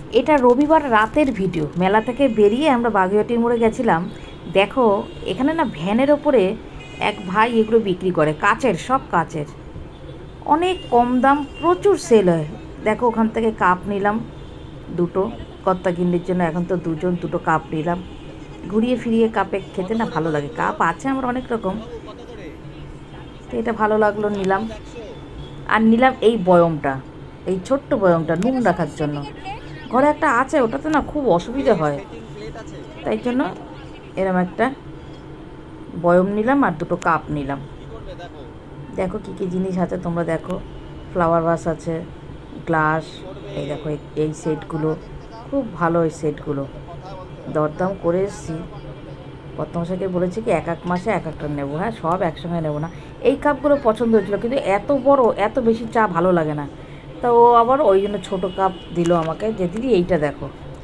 এটা রবিবার রাতের ভিডিও। মেলা থেকে বেরিয়ে আমরা বাগুইআটির মোড়ে গেছিলাম। দেখো এখানে না ভ্যানের ওপরে এক ভাই এগুলো বিক্রি করে, কাচের, সব কাচের, অনেক কম দাম, প্রচুর সেল হয়। দেখো ওখান থেকে কাপ নিলাম দুটো, কর্তা গিন্নির জন্য। এখন তো দুজন, দুটো কাপ নিলাম। ঘুরিয়ে ফিরিয়ে কাপে খেতে না ভালো লাগে। কাপ আছে আমার অনেক রকম, তো এটা ভালো লাগলো, নিলাম। আর নিলাম এই বয়মটা, এই ছোট্ট বয়মটা নুন রাখার জন্য। ঘরে একটা আছে, ওটাতে না খুব অসুবিধা হয়, তাই জন্য এরম একটা বয়ম নিলাম আর দুটো কাপ নিলাম। দেখো কী কী জিনিস আছে তোমরা দেখো। ফ্লাওয়ার ভাস আছে, গ্লাস, এই দেখো এই সেটগুলো খুব ভালো। এই সেটগুলো দরদাম করে এসেছি। কর্তামশাইকে বলেছি কি এক এক মাসে এক একটা নেবো। হ্যাঁ, সব একসঙ্গে নেবো না। এই কাপগুলো পছন্দ হয়েছিল, কিন্তু এত বড়, এত বেশি চা ভালো লাগে না। তা ও আবার ওই জন্য ছোটো কাপ দিল আমাকে, যে দিদি এইটা দেখো।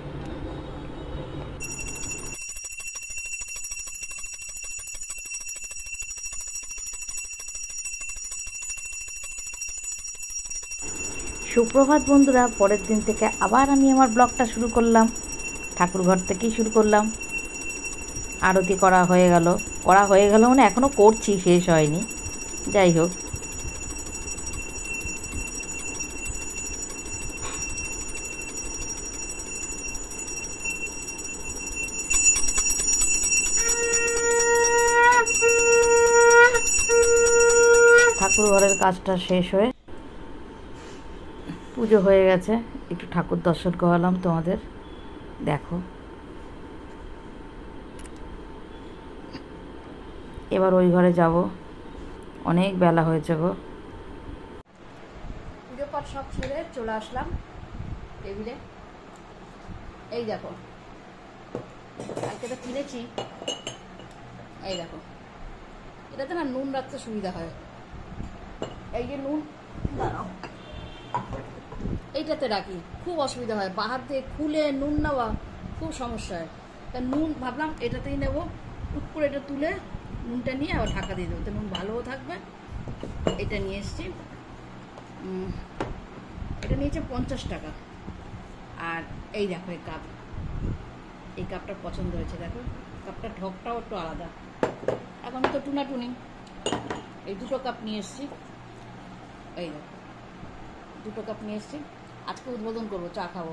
সুপ্রভাত বন্ধুরা, পরের দিন থেকে আবার আমি আমার ব্লগটা শুরু করলাম। ঠাকুরঘর থেকেই শুরু করলাম। আরতি করা হয়ে গেল মানে এখনও করছি, শেষ হয়নি। যাই হোক, ঠাকুর ঘরের কাজটা শেষ হয়ে পুজো হয়ে গেছে। একটু ঠাকুর দর্শন করালাম তোমাদের, দেখো। এবার ওই ঘরে যাব, অনেক বেলা হয়েছে গো। পুজো পাঠ সব ছেড়ে চলে আসলাম টেবিলে। এই দেখো, কালকে তো কিনেছি। এই দেখো, এটাতে না নুন রাখতে সুবিধা হয়। এই যে নুন, দাঁড়াও, এইটাতে রাখি, খুব অসুবিধা হয়। বাহার থেকে খুলে নুন নেওয়া খুব সমস্যা হয়। তা নুন ভাবলাম এটাতেই নেবো। টুক করে এটা তুলে নুনটা নিয়ে আবার ঢাকা দিয়ে দেবো, তো নুন ভালোও থাকবে। এটা নিয়ে এসছি, এটা নিয়েছে 50 টাকা। আর এই দেখো এই কাপ, এই কাপটা পছন্দ হয়েছে। দেখো কাপটা ঢকটাও একটু আলাদা। এখন তো টুনাটুনি। এই দুটো কাপ নিয়ে এসছি। এই দেখো দুটো কাপ নিয়ে এসছি, আজকে উদ্বোধন করবো, চা খাবো।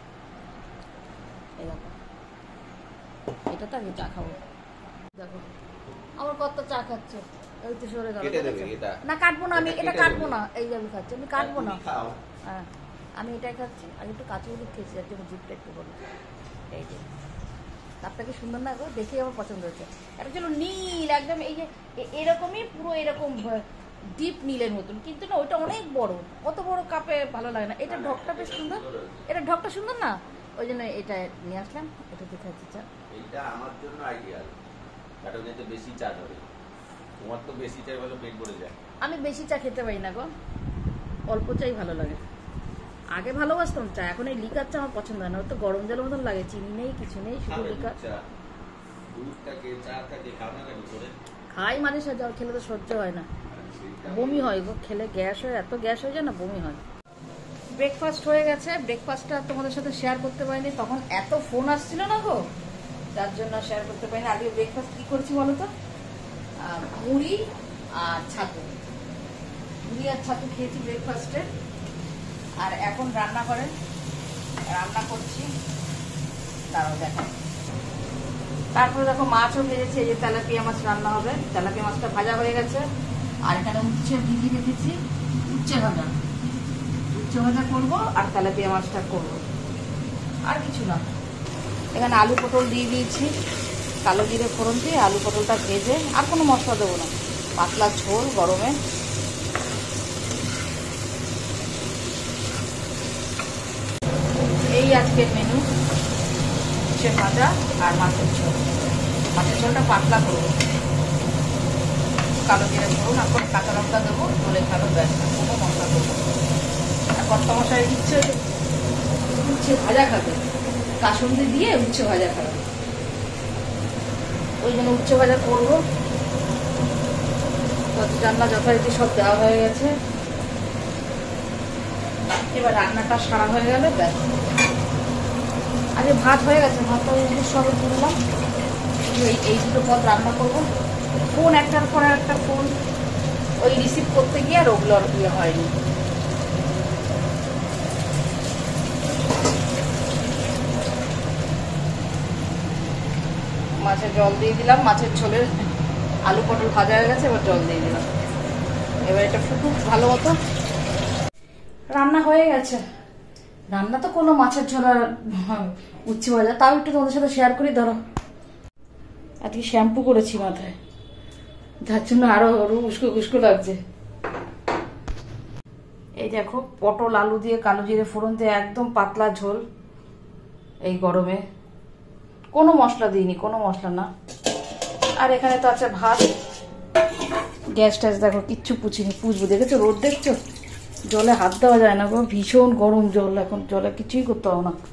এই দেখো, এটাতে আগে চা খাবো। দেখো আমার কত চা খাচ্ছে, এই তো সরে গেল। না কাটবো না, আমি এটা কাটবো না। এই যে আমি খাচ্ছি, আমি কাটবো না। হ্যাঁ, আমি এটাই খাচ্ছি। আমি একটু কাঁচা হলুদ খেয়েছি, যার জন্য জিপটা একটু বলো। এই যে কাপটা কি সুন্দর না গো, দেখেই আমার পছন্দ হয়েছে। এটা ছিল নীল একদম, এই যে এরকমই পুরো এরকম ডিপ নীলের মতন, কিন্তু না ওইটা অনেক বড়। অত বড় কাপে ভালো লাগে না। এটা ঢকটা বেশ সুন্দর, এটা ঢকটা সুন্দর না, ওই জন্য এটা নিয়ে আসলাম। এটা দেখে খাচ্ছি চা। এটা আমার জন্য আইডিয়াল, কারণ এতে বেশি চা ধরে। তোমার তো বেশি চাই বলে পেট ভরে যায়। আমি বেশি চা খেতে পারি না গো, অল্প চাই ভালো লাগে। আগে ভালোবাসতাম চা, এখন এই লিকার চা আমার পছন্দ হয় না। ওর তো গরম জলের মতন লাগে, চিনি নেই, কিছু নেই, শুধু লিকার। খাই মাঝে সাঝে, খেলে তো সহ্য হয় না, বমি হয় গো। খেলে গ্যাস হয়, এত গ্যাস হয়ে যায় না, বমি হয়। ব্রেকফাস্ট হয়ে গেছে। ব্রেকফাস্টটা তোমাদের সাথে শেয়ার করতে পারিনি, তখন এত ফোন আসছিল না গো, যার জন্য শেয়ার করতে পারিনি। আগে ব্রেকফাস্ট কি করেছি বলো তো? মুড়ি আর ছাতু, মুড়ি আর ছাতু খেয়েছি ব্রেকফাস্টে। আর এখন রান্না করছি, তারও দেখা। তারপরে দেখো মাছও ভেজেছি, এই যে তেলাপিয়া মাছ রান্না হবে। তেলাপিয়া মাছটা ভাজা হয়ে গেছে। আর এখানে উচ্ছে ভিজিয়ে রেখেছি, উচ্ছে ভাজা করবো, আর তেলাপিয়া মাছটা করবো, আর কিছু না। এখানে আলু পটল দিয়ে দিয়েছি, কালো জিরে ফোড়ন দিয়ে আলু পটলটা ভেজে, আর কোনো মশলা দেবো না, পাতলা ঝোল গরমে। এই আজকের মেনু, উচ্ছে ভাজা আর মাছের ঝোল। মাছের ঝোলটা পাতলা করবো, কালো জিরে ফোড়ন, আর কোনো কাঁচা লঙ্কা দেবো, ঝোলে খালো, ব্যাস, কোনো মশলা দেবো। আর কর্তামশাই উচ্ছে ভাজা খাবে, কাসুন্দি দিয়ে উচ্ছে ভাজা খাবে, ওই জন্য উচ্ছে ভাজা করবো। রান্না যথারীতি সব দেওয়া হয়ে গেছে। এবার রান্নাটা সারা হয়ে গেল, ব্যাস। আরে ভাত হয়ে গেছে, ভাতটা সবে তুললাম। এই দুটো পদ রান্না করবো। ফোন একটার পর একটা ফোন ওই রিসিভ করতে গিয়ে আর ওগুলো আর ইয়ে হয়নি। মাছের জল দিয়ে দিলাম, মাছের ঝোলের আলু পটল ভাজা হয়ে গেছে, এবার জল দিয়ে দিলাম। এবার এটা ফুটুক ভালো মতো। রান্না হয়ে গেছে। রান্না তো কোনো মাছের ঝোল আর উচ্ছে ভাজা, তাও একটু তোমাদের সাথে শেয়ার করি। ধরো আজকে শ্যাম্পু করেছি মাথায়, যার জন্য আরো উস্কো উস্কো লাগছে। এই দেখো পটল আলু দিয়ে কালো জিরে ফোড়ন দিয়ে একদম পাতলা ঝোল। এই গরমে কোনো মশলা দিইনি, কোনো মশলা না। আর এখানে তো আছে ভাত। গ্যাস ট্যাস দেখো কিচ্ছু পুছিনি, পুছবো। দেখেছো রোদ দেখছো? জলে হাত দেওয়া যায় না গো, ভীষণ গরম জল। এখন জলে কিছুই করতে হবে না,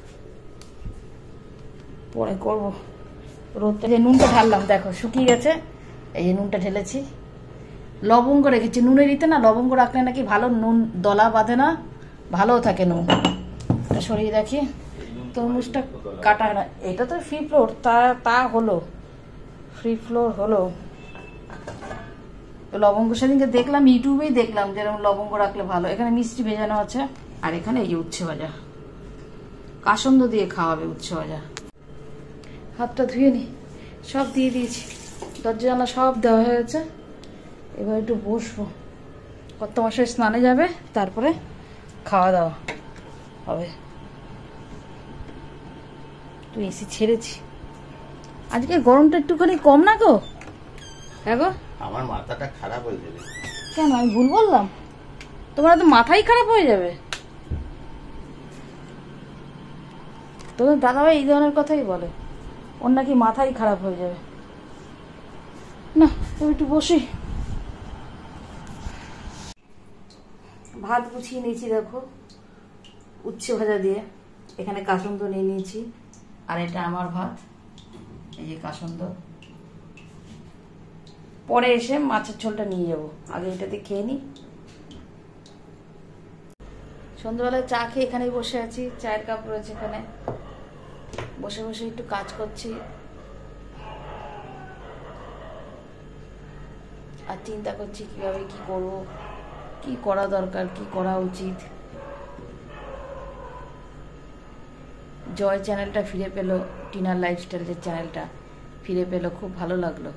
পরে করবো। রোদটা যে নুনটা ঢাললাম দেখো শুকিয়ে গেছে। এই যে নুনটা ঢেলেছি, লবঙ্গ রেখেছি। নুনের দিতে না লবঙ্গ রাখলে নাকি ভালো, নুন দলা বাঁধে না, ভালোও থাকে নুন। এটা সরিয়ে দেখি। তরমুজটা কাটা না, এটা তো ফ্রি ফ্লোর, তা হলো ফ্রি ফ্লোর হলো। লবঙ্গ সেদিনকে দেখলাম ইউটিউবেই দেখলাম যেরকম লবঙ্গ রাখলে ভালো। এখানে মিষ্টি ভেজানো আছে, আর এখানে এই উচ্ছে ভাজা, কাসন্দ দিয়ে খাওয়াবে উচ্ছে ভাজা। হাতটা ধুয়ে নি, সব দিয়ে দিয়েছি, দরজা জানলা সব দেওয়া হয়ে গেছে। এবার একটু বসবো, কত মাসে স্নানে যাবে, তারপরে খাওয়া দাওয়া হবে। একটু এসি ছেড়েছি, আজকে গরমটা একটুখানি কম না গো? হ্যাঁ গো, আমার মাথাটা খারাপ হয়ে যাবে। কেন আমি ভুল বললাম? তোমার তো মাথাই খারাপ হয়ে যাবে। তোমার দাদাভাই এই ধরনের কথাই বলে, ওর নাকি মাথাই খারাপ হয়ে যাবে। না তুমি একটু বসি। ভাত গুছিয়ে নিয়েছি দেখো, উচ্ছে ভাজা দিয়ে। এখানে কাসন্দ নিয়ে নিয়েছি, আর এটা আমার ভাত। এই যে কাসন্দ, পরে এসে মাছের ঝোলটা নিয়ে যাবো, আগে এটাতে খেয়ে নি। সন্ধ্যাবেলায় চা খেয়ে এখানেই বসে আছি, চায়ের কাপ রয়েছে এখানে, বসে বসে একটু কাজ করছি আর চিন্তা করছি কিভাবে কি করব, কি করা দরকার, কি করা উচিত। জয় চ্যানেলটা ফিরে পেলো, টিনার লাইফস্টাইলের চ্যানেলটা ফিরে পেলো, খুব ভালো লাগলো।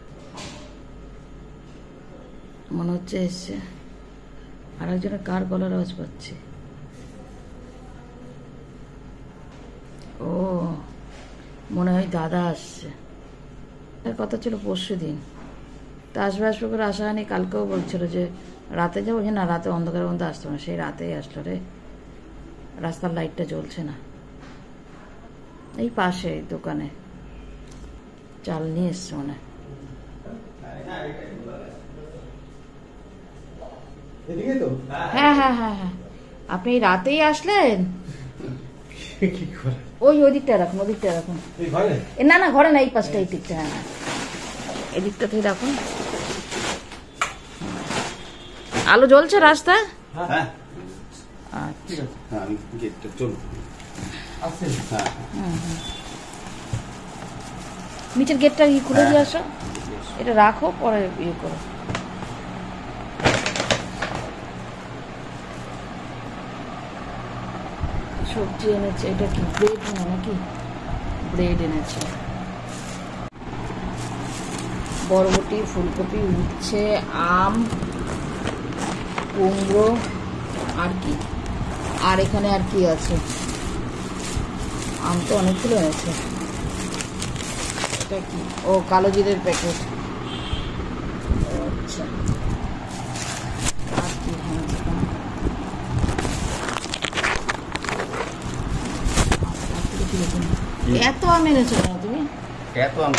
মনে হচ্ছে এসছে। আর একজনের কার গলার আওয়াজ পাচ্ছে? ও মনে হয় দাদা আসছে। তার কথা ছিল পরশু দিন, তা আসবে আসবে করে আসা হয়নি। কালকেও বলছিল যে রাতে যাবো, যে না রাতে অন্ধকারের মধ্যে আসতো না, সেই রাতেই আসলো রে। রাস্তার লাইটটা জ্বলছে না, এই পাশে দোকানে চাল নিয়ে এসছে মনে হয়। হ্যাঁ হ্যাঁ হ্যাঁ হ্যাঁ, আপনি রাতেই আসলেন। ওই ওদিকটা রাখুন, ওদিকটা রাখুন। না না ঘরে না, এই পাশটা, এই দিকটা। হ্যাঁ এদিকটাতেই রাখুন। আলো জ্বলছে রাস্তা? নিচের গেটটা খুলে দিয়ে আসো, এটা রাখো, পরে ইয়ে করো। সবজি এনেছে, এটা কি ব্রেড না নাকি? ব্রেড এনেছে। বরবটি, ফুলকপি, উচ্ছে, আম, কুমড়ো, আর কি, আর এখানে আর কি আছে? আম তো অনেকগুলো এনেছে। এটা কি? ও কালো জিরের প্যাকেট। আচ্ছা, আর কি এনেছে? এত আম এনেছো না তুমি? এত আম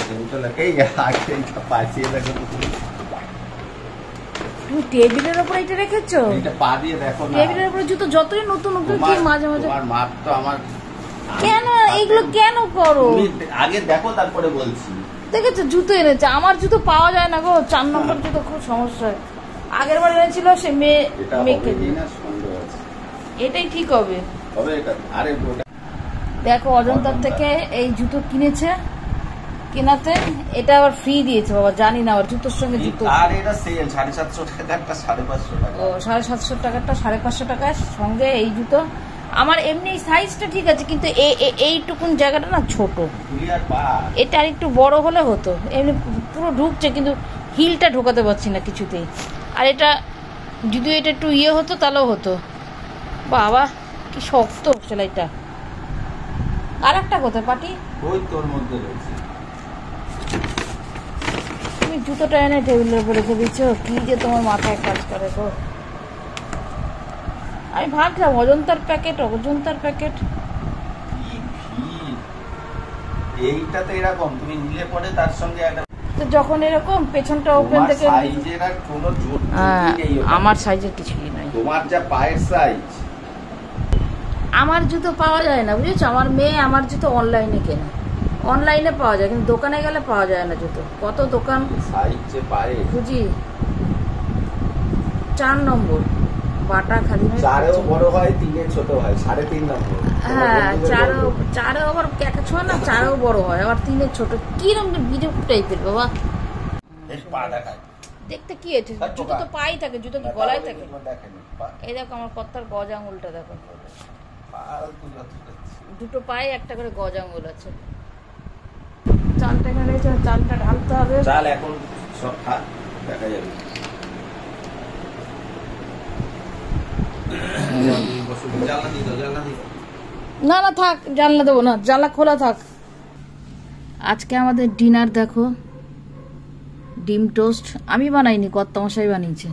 তুমি টেবিলের উপর এটা রেখেছো? এটা পা দিয়ে দেখো না, টেবিলের উপর জুতো যতই নতুন নতুন কি মাঝে মাঝে। আমার মাপ তো আমার। কেন এগুলো কেন করো? আগে দেখো তারপরে বলছি। দেখেছো জুতো এনেছে, আমার জুতো পাওয়া যায় না গো, 4 নম্বর জুতো খুব সমস্যা হয়। আগের বার এনেছিল সে মেয়েকে। এটাই ঠিক হবে। দেখো অজন্তার থেকে এই জুতো কিনেছে, কেনাতে এটা আবার ফ্রি দিয়েছে বাবা, জানি না আবার জুতোর সঙ্গে জুতো। আর এটা সেল 750 টাকাটা 550 টাকা। ও 750 টাকাটা 550 টাকার সঙ্গে এই জুতো। আমার এমনি সাইজটা ঠিক আছে, কিন্তু এইটুকুন জায়গাটা না ছোট, এটা আর একটু বড় হলে হতো। এমনি পুরো ঢুকছে কিন্তু হিলটা ঢোকাতে পারছি না কিছুতেই। আর এটা যদি এটা একটু ইয়ে হতো তাহলেও হতো। বাবা কি শক্ত সেলাইটা। আর একটা কোথায় পাটি? ওই তোর মধ্যে রয়েছে। তুমি জুতোটা এনে টেবিলের উপরে রেখে দিচ্ছ, কি যে তোমার মাথায় কাজ করে গো। আমি ভাবছিলাম অজন্তার প্যাকেট। এইটা তো এরকম তুমি নিলে পরে তার সঙ্গে একটা তো যখন এরকম পেছনটা ওপেন থেকে সাইজের আর কোনো জোর নেই। আমার সাইজের কিছুই নাই। তোমার যা পায়ের সাইজ, আমার জুতো পাওয়া যায় না বুঝেছো। আমার মেয়ে আমার জুতো অনলাইনে কেনে, অনলাইনে পাওয়া যায়, কিন্তু দোকানে গেলে পাওয়া যায় না জুতো। কত দোকান সাইজ যে পায়ে খুঁজি। 4 নম্বর বাটা খালি, 4এও বড় হয় 3এ ছোট হয়, 3.5 নম্বর। হ্যাঁ 4 আবার ছোঁয়া না, 4এও বড় হয়, আবার 3-এ ছোট। কিরকম বিরূপ টাইপের বাবা। এই পা দেখায় দেখতে কি আছে, জুতো তো পাই থাকে, জুতো কি গলায় থাকে? এই দেখো আমার কত্তার গজ আঙুলটা দেখো, দুটো পায়ে একটা করে গজ আঙুল আছে। চালটা এখানে রয়েছে, চালটা ঢালতে হবে। চাল এখন সব থাক, দেখা যাবে। না থাক, জানলা দেবো না, জানলা খোলা থাক। আজকে আমাদের ডিনার দেখো, ডিম টোস্ট। আমি বানাইনি, কর্তামশাই বানিয়েছে।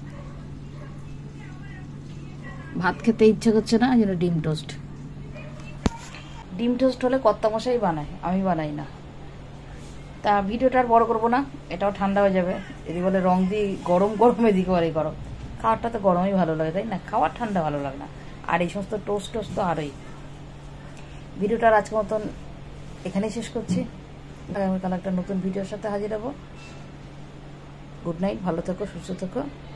ভাত খেতে ইচ্ছে করছে না, যেন ডিম টোস্ট। ডিম টোস্ট হলে কর্তামশাই বানায়, আমি বানাই না। তা ভিডিওটা আর বড় করবো না, এটাও ঠান্ডা হয়ে যাবে। এদিকে বলে রং দিয়ে গরম এদিকে বলে গরম। খাওয়ারটা তো গরমই ভালো লাগে, তাই না? খাওয়ার ঠান্ডা ভালো লাগে না। আর এই সমস্ত টোস্ট তো আরোই। ভিডিওটার আজকের মতন এখানেই শেষ করছি। আগামীকাল একটা নতুন ভিডিওর সাথে হাজির হবো। গুড নাইট, ভালো থেকো, সুস্থ থেকো।